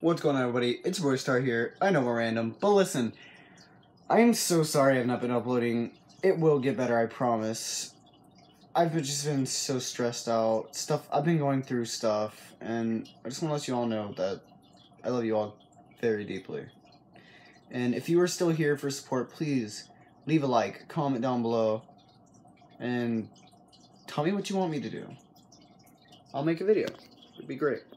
What's going on, everybody? It's Roystar here. I know we're random, but listen, I'm so sorry I've not been uploading. It will get better, I promise. I've just been so stressed out. I've been going through stuff, and I just want to let you all know that I love you all very deeply. And if you are still here for support, please leave a like, comment down below, and tell me what you want me to do. I'll make a video. It'd be great.